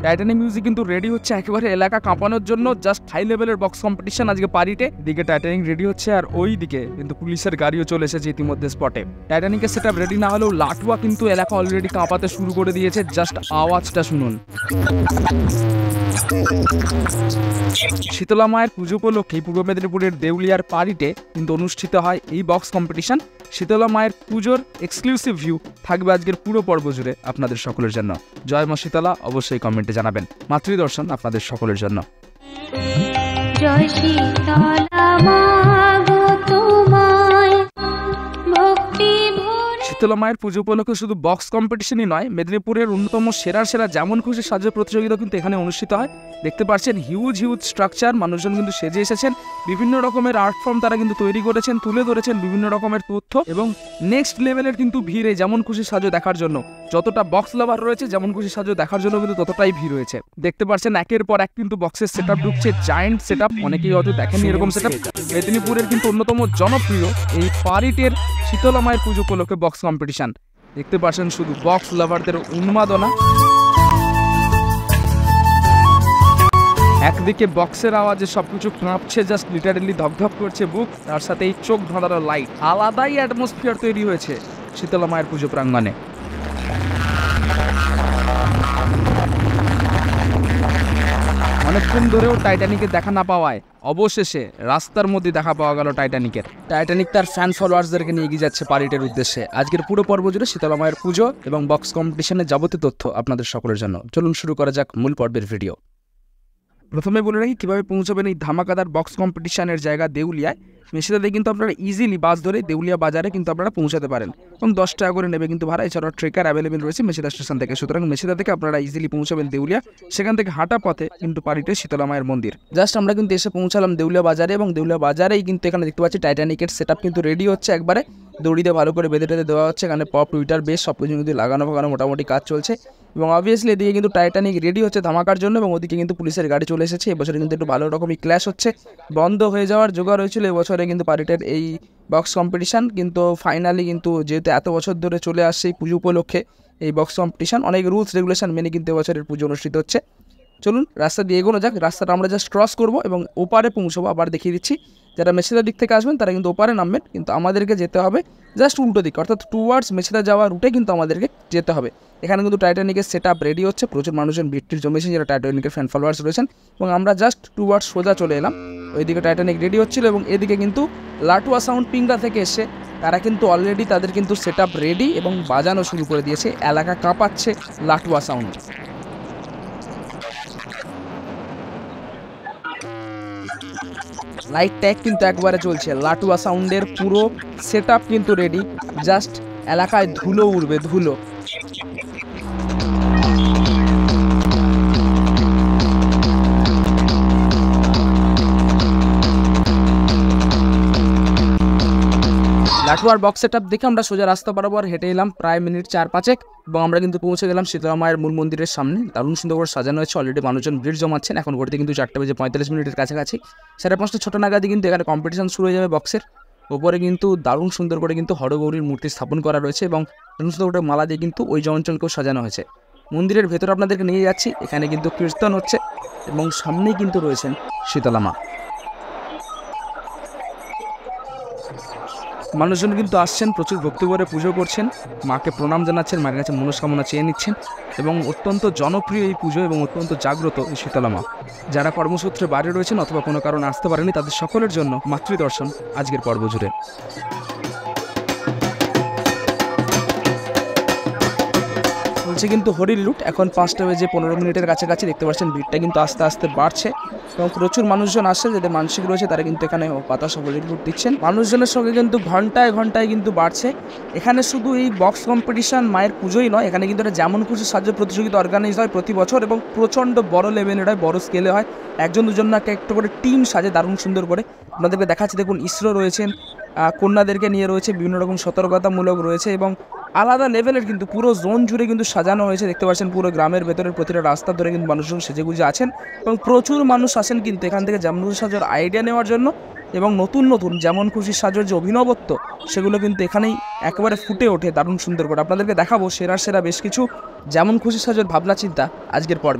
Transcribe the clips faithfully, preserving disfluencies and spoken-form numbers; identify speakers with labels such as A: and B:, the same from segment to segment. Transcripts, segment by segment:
A: Titanic music কিন্তু ready হচ্ছে একেবারে এলাকা কাঁপানোর জন্য। জাস্ট হাই লেভেলের বক্স কম্পিটিশন আজকে পারিতে। দিকে টাইটানিক রেডি হচ্ছে আর ওই দিকে কিন্তু পুলিশের গাড়িও চলে এসেছে ইতিমধ্যে স্পটে। টাইটানিকের সেটআপ রেডি না হলেও লাটুয়া কিন্তু এলাকা অলরেডি কাঁপাতে শুরু করে দিয়েছে। জাস্ট আওয়াজটা শুনুন। শীতলা মায়ের পুজো উপলক্ষে পূর্ব মেদিনীপুরের দেউলিয়ার পারিতে কিন্তু অনুষ্ঠিত হয় এই বক্স কম্পিটিশন। শীতলা মায়ের পুজোর এক্সক্লুসিভ ভিউ থাকবে আজকের পুরো পর্ব জুড়ে আপনাদের সকলের জন্য। জয় মা শীতলা অবশ্যই কমেন্টে জানাবেন। মাতৃদর্শন আপনাদের সকলের জন্য।
B: জয় শীতলা মা গো তোমায় ভক্তি ভরে।
A: শীতলা মায়ের পুজো উপলক্ষে শুধু বক্স কম্পিটিশনই নয়, মেদিনীপুরের অন্যতম সেরা সেরা যেমন খুশি সাজের প্রতিযোগিতা কিন্তু এখানে অনুষ্ঠিত হয়। দেখতে পাচ্ছেন হিউজ হিউজ স্ট্রাকচার, মানুষজন কিন্তু সেজে এসেছেন। বিভিন্ন রকমের আর্ট ফর্ম তারা কিন্তু তৈরি করেছেন, তুলে ধরেছেন বিভিন্ন রকমের তথ্য এবং নেক্সট লেভেলের কিন্তু ভিড় এই যেমন খুশি সাজো দেখার জন্য। যতটা বক্স লাভার রয়েছে যেমন খুশি সাজো দেখার জন্য কিন্তু ততটাই ভিড় রয়েছে। দেখতে পাচ্ছেন একের পর এক কিন্তু বক্সের সেটআপ ঢুকছে, জায়েন্ট সেটআপ। অনেকেই হয়তো দেখেননি এরকম সেটআপ। মেদিনীপুরের কিন্তু অন্যতম জনপ্রিয় এই পারিটের শীতলা মায়ের পুজো উপলক্ষে বক্স কম্পিটিশন। দেখতে পাচ্ছেন শুধু বক্স লাভারদের উন্মাদনা। একদিকে বক্সের আওয়াজে সবকিছু কাঁপছে, জাস্ট লিটারেলি ধপধপ করছে বুক। তার সাথে এই চোখ ধাঁধানো লাইট, আলাদাই অ্যাটমসফিয়ার তৈরি হয়েছে শীতলা মায়ের পুজো প্রাঙ্গণে। অনেকক্ষণ ধরেও টাইটানিকের দেখা না পাওয়ায় অবশেষে রাস্তার মধ্যে দেখা পাওয়া গেল টাইটানিকের। টাইটানিক তার ফ্যান ফলোয়ার্সদেরকে নিয়ে এগিয়ে যাচ্ছে পারিটের উদ্দেশ্যে। আজকের পুরো পর্ব জুড়ে শীতলা মায়ের পুজো এবং বক্স কম্পিটিশনের যাবতীয় তথ্য আপনাদের সকলের জন্য। চলুন শুরু করা যাক মূল পর্বের ভিডিও। প্রথমে বলে রাখি কীভাবে পৌঁছাবেন এই ধামাকাদার বক্স কম্পিটিশনের জায়গা দেউলিয়ায়। মেশিদাতে কিন্তু আপনারা ইজিলি বাস ধরে দেউলিয়া বাজারে কিন্তু আপনারা পৌঁছাতে পারেন এবং দশ টাকা করে নেবে কিন্তু ভাড়া। এছাড়াও ট্রেকার অ্যাভেলেবেল রয়েছে মেশিদা স্টেশন থেকে। সুতরাং মেশিদা থেকে আপনারা ইজিলি পৌঁছাবেন দেউলিয়া। সেখান থেকে হাঁটা পথে কিন্তু পারিতে শীতলা মায়ের মন্দির। জাস্ট আমরা কিন্তু এসে পৌঁছালাম দেউলিয়া বাজারে এবং দেউলিয়া বাজারেই কিন্তু এখানে দেখতে পাচ্ছি টাইটানিকের সেটআপ কিন্তু রেডি হচ্ছে। একবারে দড়িতে ভালো করে বেঁধে টেঁধে দেওয়া হচ্ছে। এখানে পপ টুইটার বেশ সব কিছু কিন্তু লাগানো ফাগানো মোটামুটি কাজ চলছে এবং অবভিয়াসলি এদিকে কিন্তু টাইটানিক রেডি হচ্ছে ধামাকার জন্য এবং ওদিকে কিন্তু পুলিশের গাড়ি চলে এসেছে। এবছরে কিন্তু একটু ভালো রকমই ক্ল্যাশ হচ্ছে, বন্ধ হয়ে যাওয়ার জোগাড় হয়েছিল এবছরে কিন্তু পারিটের এই বক্স কম্পিটিশান। কিন্তু ফাইনালি কিন্তু যেহেতু এত বছর ধরে চলে আসছে এই পুজো উপলক্ষে এই বক্স কম্পিটিশান, অনেক রুলস রেগুলেশন মেনে কিন্তু এবছরের পুজো অনুষ্ঠিত হচ্ছে। চলুন রাস্তা দিয়ে এগোনো যাক। রাস্তাটা আমরা জাস্ট ক্রস করবো এবং ওপারে পৌঁছবো। আবার দেখিয়ে দিচ্ছি, যারা মেছেদার দিক থেকে আসবেন তারা কিন্তু ওপারে নামবেন, কিন্তু আমাদেরকে যেতে হবে জাস্ট উল্টো দিক, অর্থাৎ টুয়ার্ডস মেছেদা যাওয়ার রুটে কিন্তু আমাদেরকে যেতে হবে। এখানে কিন্তু টাইটানিকের সেট আপ রেডি হচ্ছে, প্রচুর মানুষজন ভিড় জমেছেন যারা টাইটানিকের ফ্যান ফলোয়ার্স রয়েছেন এবং আমরা জাস্ট টুয়ার্ডস সোজা চলে এলাম। ওইদিকে টাইটানিক রেডি হচ্ছিল এবং এদিকে কিন্তু লাটুয়া সাউন্ড পিঙ্গা থেকে এসে তারা কিন্তু অলরেডি তাদের কিন্তু সেট আপ রেডি এবং বাজানো শুরু করে দিয়েছে। এলাকা কাঁপাচ্ছে লাটুয়া সাউন্ড। লাইট ট্যাগ কিন্তু একবারে চলছে, লাটুয়া সাউন্ডের পুরো সেট আপ কিন্তু রেডি। জাস্ট এলাকায় ধুলো উড়বে, ধুলো। লাটুয়ার বক্স সেট আপ দেখে আমরা সোজা রাস্তা বরাবর হেঁটে এলাম প্রায় মিনিট চার পাঁচেক এবং আমরা কিন্তু পৌঁছে গেলাম শীতলা মায়ের মূল মন্দিরের সামনে। দারুণ সুন্দর করে সাজানো হয়েছে, অলরেডি মানুষজন ভিড় জমাচ্ছেন। এখন ঘড়িতে কিন্তু চারটে বেজে পঁয়তাল্লিশ মিনিটের কাছাকাছি। সাড়ে পাঁচটা ছটা নাগাদই কিন্তু এখানে কম্পিটিশন শুরু হয়ে যাবে বক্সের। ওপরে কিন্তু দারুণ সুন্দর করে কিন্তু হরগৌরীর মূর্তি স্থাপন করা রয়েছে এবং দারুণ সুন্দর করে মালা দিয়ে কিন্তু ওই অঞ্চলকেও সাজানো হয়েছে। মন্দিরের ভেতরে আপনাদেরকে নিয়ে যাচ্ছি, এখানে কিন্তু কীর্তন হচ্ছে এবং সামনেই কিন্তু রয়েছেন শীতলা মা। মানুষজন কিন্তু আসছেন, প্রচুর ভক্তি করে পুজো করছেন, মাকে প্রণাম জানাচ্ছেন, মায়ের কাছে মনস্কামনা চেয়ে নিচ্ছেন এবং অত্যন্ত জনপ্রিয় এই পুজো এবং অত্যন্ত জাগ্রত এই শীতলা মা। যারা কর্মসূত্রে বাইরে রয়েছেন অথবা কোনো কারণে আসতে পারেনি তাদের সকলের জন্য মাতৃদর্শন আজকের পর্ব জুড়ে। চলছে কিন্তু হরির লুট। এখন পাঁচটা বেজে পনেরো মিনিটের কাছাকাছি। দেখতে পাচ্ছেন ভিড়টা কিন্তু আস্তে আস্তে বাড়ছে এবং প্রচুর মানুষজন আসছে, যাদের মানসিক রয়েছে তারা কিন্তু এখানে বাতাসা হরির লুট দিচ্ছেন। মানুষজনের সঙ্গে কিন্তু ঘন্টায় ঘন্টায় কিন্তু বাড়ছে। এখানে শুধু এই বক্স কম্পিটিশান মায়ের পুজোই নয়, এখানে কিন্তু একটা যেমন খুশি সাহায্য প্রতিযোগিতা অর্গানাইজ হয় প্রতি বছর এবং প্রচণ্ড বড় লেভেলের হয়, বড় স্কেলে হয়। একজন দুজন না একটা করে টিম সাজে দারুণ সুন্দর করে। আপনাদেরকে দেখাচ্ছি, দেখুন ইসরো রয়েছেন, কন্যাদেরকে নিয়ে রয়েছে, বিভিন্ন রকম সতর্কতামূলক রয়েছে এবং আলাদা লেভেলের কিন্তু পুরো জোন জুড়ে কিন্তু সাজানো হয়েছে। দেখতে পাচ্ছেন পুরো গ্রামের ভেতরের প্রতিটা রাস্তা ধরে কিন্তু মানুষজন সেজেগুজে আছেন এবং প্রচুর মানুষ আসেন কিন্তু এখান থেকে যেমন খুশি সাজার আইডিয়া নেওয়ার জন্য এবং নতুন নতুন যেমন খুশি সাজার যে অভিনবত্ব সেগুলো কিন্তু এখানেই একেবারে ফুটে ওঠে দারুণ সুন্দর করে। আপনাদেরকে দেখাবো সেরা সেরা বেশ কিছু যেমন খুশি সাজার ভাবনা চিন্তা আজকের পর্বে।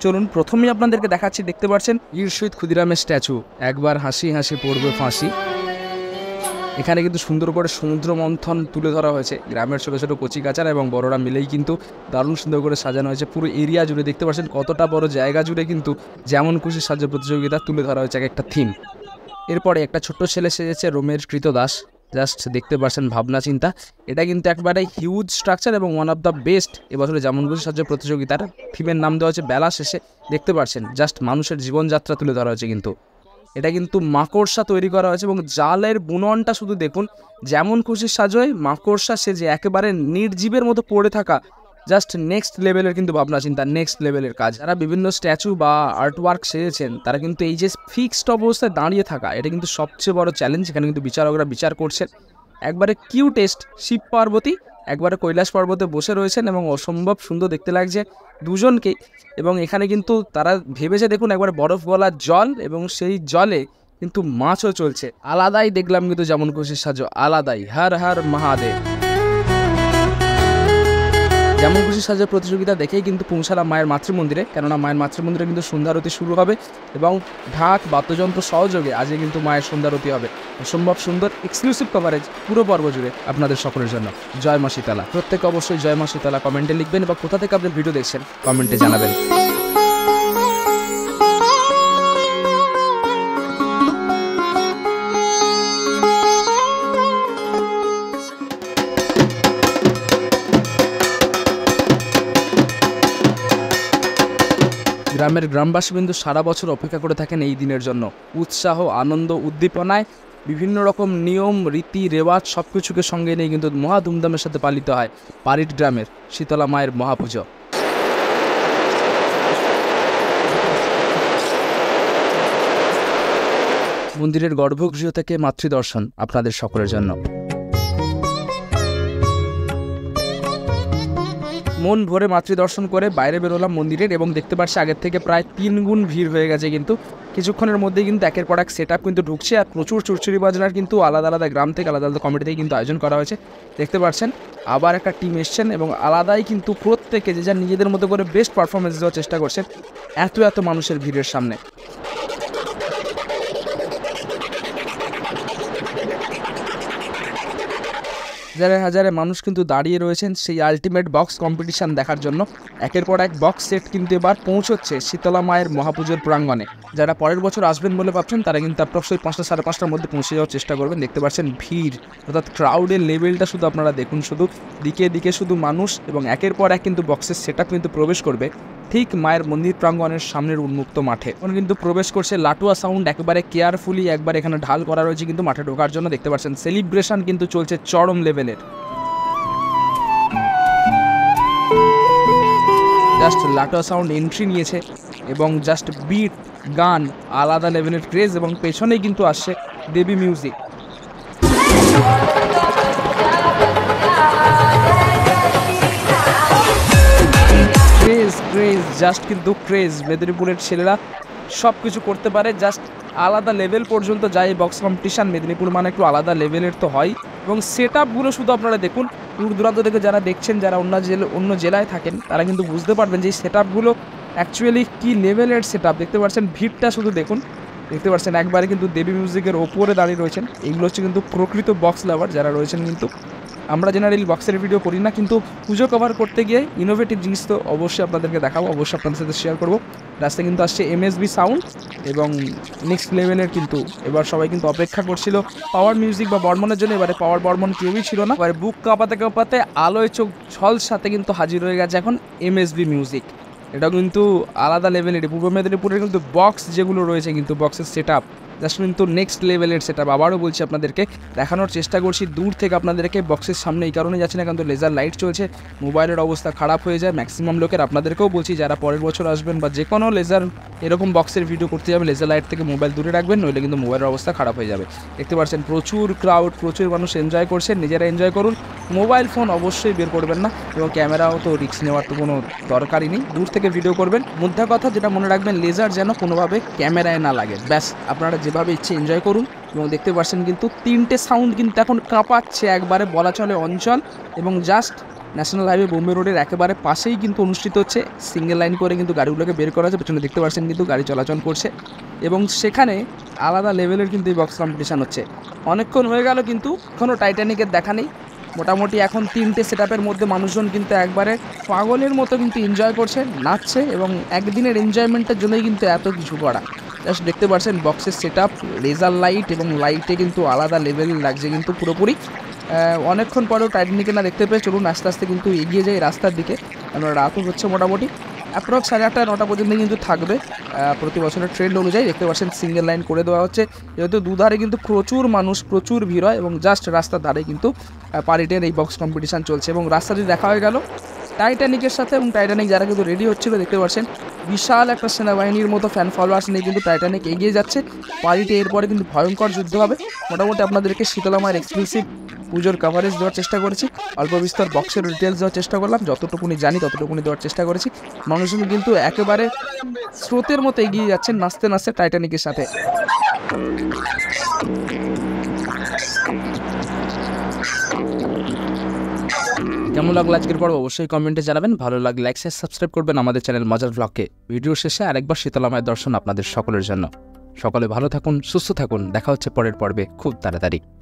A: চলুন প্রথমেই আপনাদেরকে দেখাচ্ছি, দেখতে পাচ্ছেন বীর শহীদ ক্ষুদিরামের স্ট্যাচু, একবার হাসি হাসি পড়বে ফাঁসি। এখানে কিন্তু সুন্দর করে সমুদ্র মন্থন তুলে ধরা হয়েছে, গ্রামের ছোটো ছোটো কচি কাচারা এবং বড়রা মিলেই কিন্তু দারুণ সুন্দর করে সাজানো হয়েছে। পুরো এরিয়া জুড়ে দেখতে পাচ্ছেন কতটা বড় জায়গা জুড়ে কিন্তু যেমন খুশি সাজ প্রতিযোগিতা তুলে ধরা হয়েছে এক একটা থিম। এরপরে একটা ছোট্ট ছেলে সেজেছে রোমের কৃতদাস, জাস্ট দেখতে পাচ্ছেন ভাবনা চিন্তা। এটা কিন্তু একবারে হিউজ স্ট্রাকচার এবং ওয়ান অফ দ্য বেস্ট এবছরে যেমন খুশি সাজ প্রতিযোগিতার থিমের নাম দেওয়া হচ্ছে বেলা শেষে। দেখতে পাচ্ছেন জাস্ট মানুষের জীবনযাত্রা তুলে ধরা হয়েছে। কিন্তু এটা কিন্তু মাকড়সা তৈরি করা হয়েছে এবং জালের বুননটা শুধু দেখুন, যেমন খুশি সাজোয় মাকড়সা সেজে একেবারে নির্জীবের মতো পড়ে থাকা, জাস্ট নেক্সট লেভেলের কিন্তু ভাবনা চিন্তা, নেক্সট লেভেলের কাজ। যারা বিভিন্ন স্ট্যাচু বা আর্টওয়ার্ক সেজেছেন তারা কিন্তু এই যে ফিক্সড অবস্থায় দাঁড়িয়ে থাকা, এটা কিন্তু সবচেয়ে বড় চ্যালেঞ্জ। এখানে কিন্তু বিচারকরা বিচার করছেন। একবারে কিউটেস্ট শিব পার্বতী একবারে কৈলাস পর্বতে বসে রয়েছেন এবং অসম্ভব সুন্দর দেখতে লাগছে দুজনকে। এবং এখানে কিন্তু তারা ভেবেছে দেখুন একবারে বরফ গলার জল এবং সেই জলে কিন্তু মাছও চলছে। আলাদাই দেখলাম কিন্তু যেমন খুশি সাজো, আলাদাই। হর হর মহাদেব। যেমন খুশি সাজের প্রতিযোগিতা দেখেই কিন্তু পৌঁছালাম মায়ের মাতৃমন্দিরে, কেননা মায়ের মাতৃমন্দিরে কিন্তু সন্ধ্যারতি শুরু হবে এবং ঢাক বাদ্যযন্ত্র সহযোগে আজকে কিন্তু মায়ের সন্ধ্যারতি হবে। অসম্ভব সুন্দর এক্সক্লুসিভ কভারেজ পুরো পর্ব জুড়ে আপনাদের সকলের জন্য। জয় মা শীতলা। প্রত্যেকে অবশ্যই জয় মা শীতলা কমেন্টে লিখবেন এবং কোথা থেকে আপনি ভিডিও দেখছেন কমেন্টে জানাবেন। গ্রামের গ্রামবাসী কিন্তু সারা বছর অপেক্ষা করে থাকেন এই দিনের জন্য। উৎসাহ, আনন্দ, উদ্দীপনায় বিভিন্ন রকম নিয়ম, রীতি, রেওয়াজ সব কিছুকে সঙ্গে নিয়ে কিন্তু মহা ধুমধামের সাথে পালিত হয় পারিট গ্রামের শীতলা মায়ের মহাপুজো। মন্দিরের গর্ভগৃহ থেকে মাতৃদর্শন আপনাদের সকলের জন্য। মন ভরে মাতৃদর্শন করে বাইরে বেরোলাম মন্দিরের এবং দেখতে পাচ্ছি আগের থেকে প্রায় তিন গুণ ভিড় হয়ে গেছে। কিন্তু কিছুক্ষণের মধ্যেই কিন্তু একের পর এক সেট আপ কিন্তু ঢুকছে আর প্রচুর চুরচুরি বাজনার কিন্তু আলাদা আলাদা গ্রাম থেকে আলাদা আলাদা কমিটি থেকে কিন্তু আয়োজন করা হয়েছে। দেখতে পাচ্ছেন আবার একটা টিম এসছেন এবং আলাদাই কিন্তু প্রত্যেকে যে যার নিজেদের মতো করে বেস্ট পারফরমেন্স দেওয়ার চেষ্টা করছেন এত এত মানুষের ভিড়ের সামনে। হাজারে হাজারে মানুষ কিন্তু দাঁড়িয়ে রয়েছেন সেই আলটিমেট বক্স কম্পিটিশান দেখার জন্য। একের পর এক বক্স সেট কিন্তু এবার পৌঁছচ্ছে শীতলা মায়ের মহাপুজোর প্রাঙ্গণে। যারা পরের বছর আসবেন বলে ভাবছেন তারা কিন্তু অবশ্যই পাঁচটা সাড়ে পাঁচটার মধ্যে পৌঁছে যাওয়ার চেষ্টা করবেন। দেখতে পাচ্ছেন ভিড় অর্থাৎ ক্রাউডের লেভেলটা শুধু আপনারা দেখুন, শুধু দিকে দিকে শুধু মানুষ এবং একের পর এক কিন্তু বক্সের সেট আপ কিন্তু প্রবেশ করবে ঠিক মায়ের মন্দির প্রাঙ্গণের সামনের উন্মুক্ত মাঠে। এখন কিন্তু প্রবেশ করছে লাটুয়া সাউন্ড, একেবারে কেয়ারফুলি একবার এখানে ঢাল করা রয়েছে কিন্তু মাঠে ঢোকার জন্য। দেখতে পাচ্ছেন সেলিব্রেশন কিন্তু চলছে চরম লেভেলের। জাস্ট লাটুয়া সাউন্ড এন্ট্রি নিয়েছে এবং জাস্ট বিট, গান, আলাদা লেভেলের ক্রেজ এবং পেছনেই কিন্তু আসছে Debi music. Craze craze just কিন্তু ক্রেজ। মেদিনীপুরের ছেলেরা সব কিছু করতে পারে, জাস্ট আলাদা লেভেল পর্যন্ত যায় এই বক্স কম্পিটিশান। মেদিনীপুর মানে একটু আলাদা লেভেলের তো হয় এবং সেট আপগুলো শুধু আপনারা দেখুন। দূর দূরান্ত থেকে যারা দেখছেন, যারা অন্য জেলা অন্য জেলায় থাকেন তারা কিন্তু বুঝতে পারবেন যে এই সেট আপগুলো অ্যাকচুয়ালি কী লেভেলের সেট আপ। দেখতে পাচ্ছেন ভিড়টা শুধু দেখুন। দেখতে পাচ্ছেন একবারে কিন্তু দেবী মিউজিকের ওপরে দাঁড়িয়ে রয়েছেন। এইগুলো হচ্ছে কিন্তু প্রকৃত বক্স লাভার যারা রয়েছেন। কিন্তু আমরা জেনারেলি বক্সের ভিডিও করি না, কিন্তু পুজো কভার করতে গিয়ে ইনোভেটিভ জিনিস তো অবশ্যই আপনাদেরকে দেখাবো, অবশ্যই আপনাদের সাথে শেয়ার করবো। রাস্তায় কিন্তু আসছে এমএসবি সাউন্ড এবং নেক্সট লেভেলের কিন্তু এবার সবাই কিন্তু অপেক্ষা করছিল পাওয়ার মিউজিক বা বর্মনের জন্য। এবারে পাওয়ার বর্মন কেউই ছিল না। এবারে বুক কাঁপাতে কাঁপাতে আলোয় চোখ ঝল সাথে কিন্তু হাজির হয়ে গেছে এখন এমএসবি মিউজিক। এটা কিন্তু আলাদা লেভেলের। পূর্ব মেদিনীপুরের কিন্তু বক্স যেগুলো রয়েছে কিন্তু বক্সের সেট আপ জাস্ট কিন্তু নেক্সট লেভেলের সেট আপ। আবারও বলছি আপনাদেরকে দেখানোর চেষ্টা করছি দূর থেকে আপনাদেরকে বক্সের সামনে। এই কারণে যাচ্ছে না কারণ লেজার লাইট চলছে, মোবাইলের অবস্থা খারাপ হয়ে যায় ম্যাক্সিমাম লোকের। আপনাদেরকেও বলছি যারা পরের বছর আসবেন বা যে কোনো লেজার এরকম বক্সের ভিডিও করতে যাবেন লেজার লাইট থেকে মোবাইল দূরে রাখবেন, নইলে কিন্তু মোবাইলের অবস্থা খারাপ হয়ে যাবে। দেখতে পাচ্ছেন প্রচুর ক্রাউড, প্রচুর মানুষ এনজয় করছেন। নিজেরা এনজয় করুন, মোবাইল ফোন অবশ্যই বের করবেন না এবং ক্যামেরাও তো রিস্ক নেওয়ার তো কোনো দরকারই নেই, দূর থেকে ভিডিও করবেন। মুদ্রা কথা যেটা মনে রাখবেন, লেজার যেন কোনোভাবে ক্যামেরায় না লাগে, ব্যাস। আপনারা যেভাবে ইচ্ছে এনজয় করুন। এবং দেখতে পাচ্ছেন কিন্তু তিনটে সাউন্ড কিন্তু এখন কাঁপাচ্ছে একবারে বলা চলে অঞ্চল এবং জাস্ট ন্যাশনাল হাইওয়ে বোম্বে রোডের একেবারে পাশেই কিন্তু অনুষ্ঠিত হচ্ছে। সিঙ্গেল লাইন করে কিন্তু গাড়িগুলোকে বের করা হচ্ছে, পেছনে দেখতে পাচ্ছেন কিন্তু গাড়ি চলাচল করছে এবং সেখানে আলাদা লেভেলের কিন্তু এই বক্স কম্পিটিশান হচ্ছে। অনেকক্ষণ হয়ে গেল কিন্তু এখনও টাইটানিকের দেখা নেই। মোটামুটি এখন তিনটে সেট আপের মধ্যে মানুষজন কিন্তু একবারে পাগলের মতো কিন্তু এনজয় করছে, নাচছে এবং একদিনের এনজয়মেন্টের জন্যই কিন্তু এত কিছু করা। জাস্ট দেখতে পাচ্ছেন বক্সের সেট আপ, লেজার লাইট এবং লাইটে কিন্তু আলাদা লেভেল লাগছে কিন্তু পুরোপুরি। অনেকক্ষণ পরেও টাইটানিকে না দেখতে পেয়ে চলুন আস্তে আস্তে কিন্তু এগিয়ে যাই রাস্তার দিকে। কারণ রাতও হচ্ছে মোটামুটি অ্যাপ্রক্স সাড়ে আটটা নটা পর্যন্ত কিন্তু থাকবে। প্রতি বছরের ট্রেন্ড অনুযায়ী দেখতে পাচ্ছেন সিঙ্গেল লাইন করে দেওয়া হচ্ছে, যেহেতু দুধারে কিন্তু প্রচুর মানুষ, প্রচুর ভিড় হয় এবং জাস্ট রাস্তার ধারে কিন্তু পারিটের এই বক্স কম্পিটিশান চলছে। এবং রাস্তাটি দেখা হয়ে গেল টাইটানিকের সাথে, এবং টাইটানিক যারা কিন্তু রেডি হচ্ছিল দেখতে পাচ্ছেন বিশাল একটা সেনাবাহিনীর মতো ফ্যান ফলোয়ার্স নিয়ে কিন্তু টাইটানিক এগিয়ে যাচ্ছে। পারিটে এরপরে কিন্তু ভয়ঙ্কর যুদ্ধ হবে। মোটামুটি আপনাদেরকে শীতলা মায়ের এক্সক্লুসিভ পুজোর কভারেজ দেওয়ার চেষ্টা করেছি, অল্প বিস্তর বক্সের ডিটেলস দেওয়ার চেষ্টা করলাম, যতটুকুনি জানি ততটুকুনি দেওয়ার চেষ্টা করেছি। মানুষজন কিন্তু একেবারে স্রোতের মতো এগিয়ে যাচ্ছেন নাচতে নাচতে টাইটানিকের সাথে। কেমন লাগলো আজকের পর্ব অবশ্যই কমেন্টে জানাবেন। ভালো লাগলে লাইক শেয়ার সাবস্ক্রাইব করবেন আমাদের চ্যানেল মজার ব্লগকে। ভিডিও শেষে আরেকবার শীতলা মায়ের দর্শন আপনাদের সকলের জন্য। সকলে ভালো থাকুন, সুস্থ থাকুন, দেখা হচ্ছে পরের পর্বে খুব তাড়াতাড়ি।